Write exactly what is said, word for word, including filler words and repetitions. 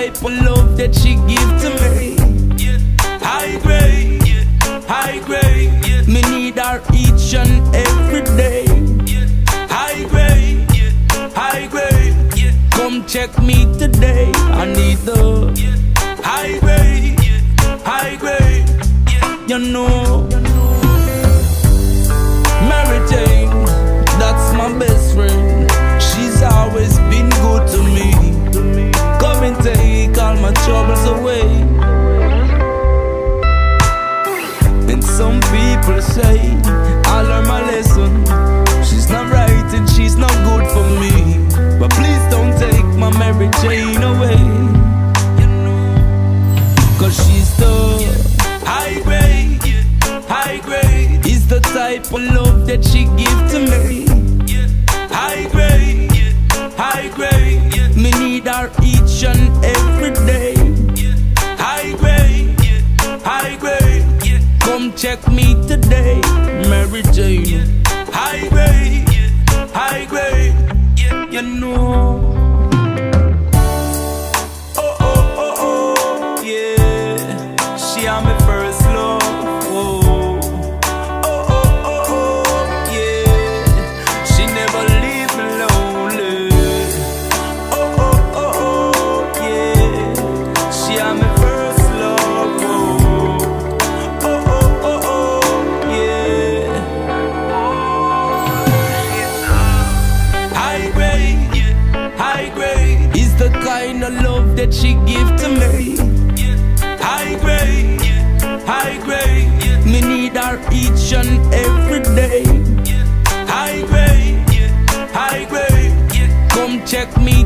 type of love that she give to me. High grade, high grade. Me need her each and every day. High grade, high grade. Come check me today. I need the high grade, high grade. You know, Mary Jane, that's my best friend. She's always been good to me. Come and take all my troubles away. And some people say I learned my lesson. She's not right and she's not good for me. But please don't take my Mary Jane away. Cause she's the high grade, high grade. Is the type of love that she give to me. High grade, high grade. Me need her each and every day. High grade, high grade. Come check me today, Mary Jane. High grade, high grade. You know. Oh oh oh oh, yeah. She am my first love. Oh oh oh oh oh, yeah. She never leave me lonely. Oh oh oh oh, yeah. She am my first love. Oh oh oh oh oh, yeah. High grade, high grade. Is the kind of love that she give to me. High grade, high grade. Me need her each and every day. High grade, high grade. Come check me